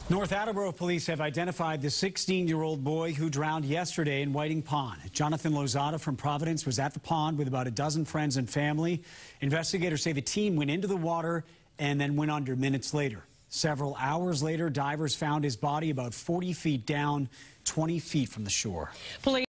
North Attleboro police have identified the 16-year-old boy who drowned yesterday in Whiting Pond. Jonathan Lozado from Providence was at the pond with about a dozen friends and family. Investigators say the team went into the water and then went under minutes later. Several hours later, divers found his body about 40 feet down, 20 feet from the shore.